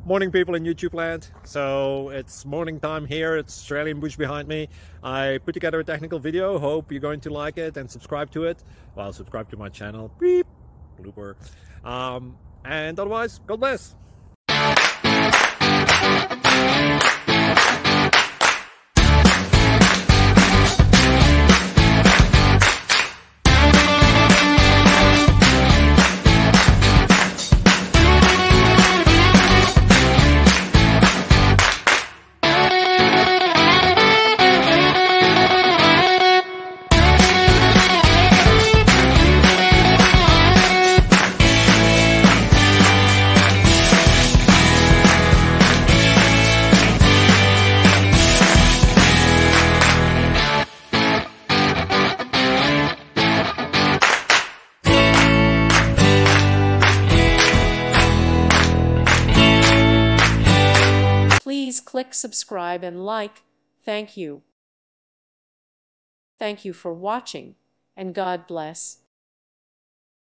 Morning, people in YouTube land. So it's morning time here. It's Australian bush behind me. I put together a technical video. Hope you're going to like it and subscribe to it. Well, subscribe to my channel. Beep. Blooper. And otherwise, God bless. Please click subscribe and like. Thank you. Thank you for watching, and God bless.